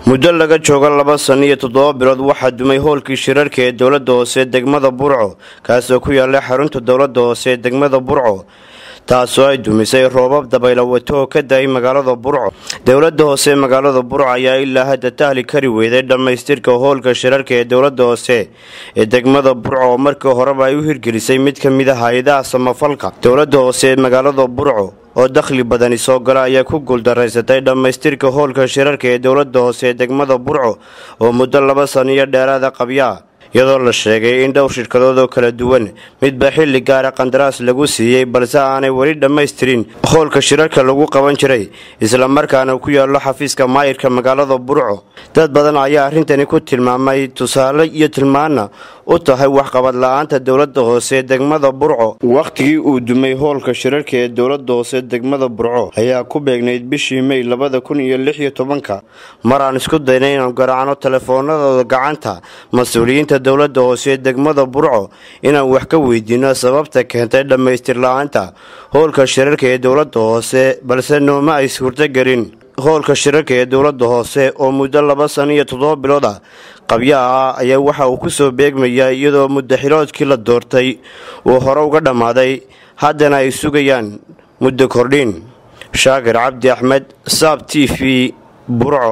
muddo laga jooga 2 sano iyo 7 bilood waxaa dumay hoolkii shirarka ee dawladda hoose degmada Burco kaasoo ku yaala xarunta dawladda hoose degmada Burco taasoo ay dumisay roobab dabaylo wato ka day magaalada Burco. Dawladda hoose magaalada Burco ayaa ilaa hadda tahli kari weeday dhamaystirka hoolka shirarka ee dawladda hoose ee degmada Burco markii hore ay u hirgelisay mid ka mid ah hay'adaha samafalka. Dawladda hoose magaalada Burco oo dakhli badan soo gala ayaa ku guuldareysatay dhamaystirka hoolka shirarka ee dawladda hoose degmada Burco oo muddo 2 sano iyo dheeraad qabya iyadoo la sheegay in dhowr shirkadood oo kala duwan midba xilli gaar ah qandaraas lagu siiyay balse aanay wali dhammaystirin hoolka shirarka lagu qaban jiray isla markaana ku yaalo xafiiska maayirka magaalada Burco. Dad badan ayaa arintani ku tilmaamay tusaale iyo tilmaana u tahay wax qabad la'aanta dawladda hoose degmada Burco. Waqtigii uu dumay hoolka shirarka ee dawladda hoose degmada Burco ayaa ku beegnayd bishii May 2016 maraan isku daynay inaan garaacno telefoonadooda gacanta mas'uuliyiinta dawladda hoose degmada Burco inaan wax ka weydiino sababta keentay dhamaystir la'aanta hoolka shirarka ee dawladda hoose balse nooma ay suurtagelin. hoolka shirarka ee dawladda hoose oo muddo 2 sano iyo 7 bilood qabya ayaa waxa uu ku soo beegmayay iyadoo muddo xiloodkii la doortay uu hore uga dhamaaday haddana ay sugayaan muddo kordhin. Shaakir Cabdi Axmed, SABC TV, Burco.